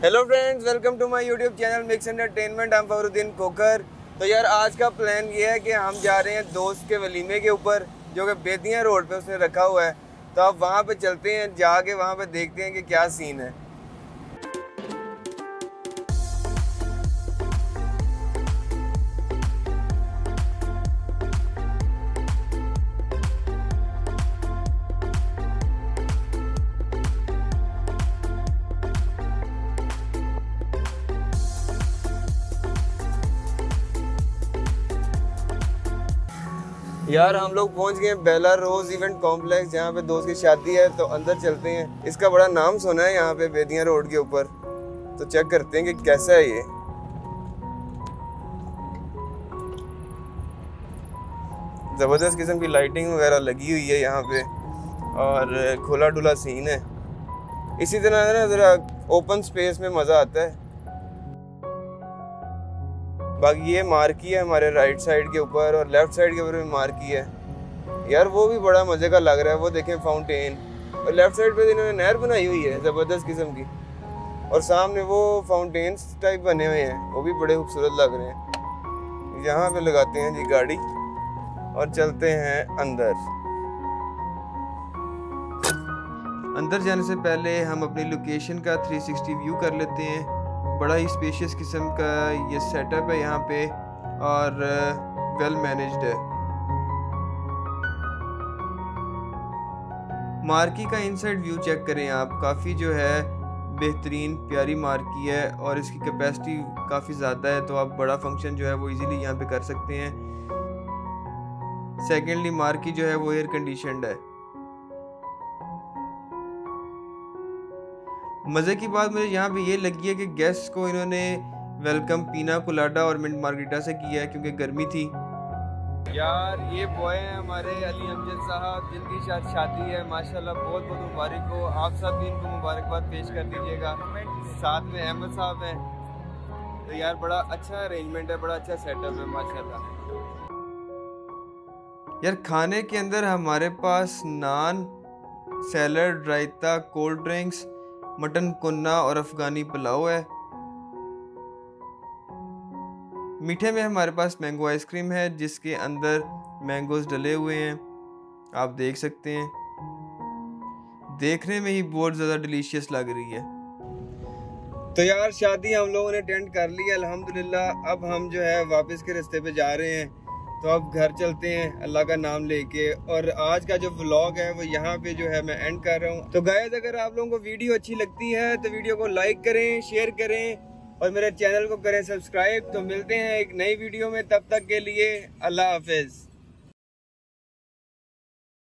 Hello friends, welcome to my YouTube channel mix entertainment. हम फखरुद्दीन कोकर। तो यार आज का प्लान ये है कि हम जा रहे हैं दोस्त के वलीमे के ऊपर, जो कि बेतिया रोड पे उसने रखा हुआ है। तो आप वहाँ पे चलते हैं, जाके वहाँ पे देखते हैं कि क्या सीन है। यार हम लोग पहुंच गए बेला रोज इवेंट कॉम्प्लेक्स, जहाँ पे दोस्त की शादी है। तो अंदर चलते हैं। इसका बड़ा नाम सुना है यहाँ पे बेतिया रोड के ऊपर, तो चेक करते हैं कि कैसा है ये। ज़बरदस्त किस्म की लाइटिंग वगैरह लगी हुई है यहाँ पे और खुला डुला सीन है। इसी तरह ना ज़रा ओपन स्पेस में मज़ा आता है। बाकी ये मार्की है हमारे राइट साइड के ऊपर, और लेफ्ट साइड के ऊपर भी मार्की है। यार वो भी बड़ा मज़े का लग रहा है। वो देखें फाउंटेन, और लेफ्ट साइड पे इन्होंने नहर बनाई हुई है ज़बरदस्त किस्म की, और सामने वो फाउंटेन्स टाइप बने हुए हैं, वो भी बड़े खूबसूरत लग रहे हैं। यहाँ पे लगाते हैं जी गाड़ी और चलते हैं अंदर। अंदर जाने से पहले हम अपनी लोकेशन का 360 व्यू कर लेते हैं। बड़ा ही स्पेशियस किस्म का ये सेटअप है यहाँ पे, और वेल मैनेज्ड है। मार्की का इनसाइड व्यू चेक करें आप, काफ़ी जो है बेहतरीन प्यारी मार्की है, और इसकी कैपेसिटी काफ़ी ज़्यादा है, तो आप बड़ा फंक्शन जो है वो इजीली यहाँ पे कर सकते हैं। सेकेंडली मार्की जो है वो एयर कंडीशनड है। मज़े की बात मुझे यहाँ पे ये लगी है कि गेस्ट को इन्होंने वेलकम पीना कोलाडा और मिंट मार्गरीटा से किया है, क्योंकि गर्मी थी। यार ये बॉय हैं हमारे अली अमजद साहब, जिनकी शादी है। माशाल्लाह बहुत बहुत मुबारक हो। आप सब भी इनको मुबारकबाद पेश कर दीजिएगा। साथ में अहमद साहब हैं। तो यार बड़ा अच्छा अरेंजमेंट है, बड़ा अच्छा सेटअप है माशाल्लाह। यार खाने के अंदर हमारे पास naan, salad, raita, cold drinks, mutton kunna और अफगानी पुलाव है। मीठे में हमारे पास मैंगो आइसक्रीम है, जिसके अंदर मैंगोज डले हुए हैं, आप देख सकते हैं। देखने में ही बहुत ज़्यादा डिलीशियस लग रही है। तो यार शादी हम लोगों ने अटेंड कर ली है अल्हम्दुलिल्लाह। अब हम जो है वापस के रास्ते पे जा रहे हैं, तो अब घर चलते हैं अल्लाह का नाम लेके। और आज का जो व्लॉग है वो यहाँ पे जो है मैं एंड कर रहा हूँ। तो गाइस, अगर आप लोगों को वीडियो अच्छी लगती है तो वीडियो को लाइक करें, शेयर करें, और मेरे चैनल को करें सब्सक्राइब। तो मिलते हैं एक नई वीडियो में, तब तक के लिए अल्लाह हाफिज।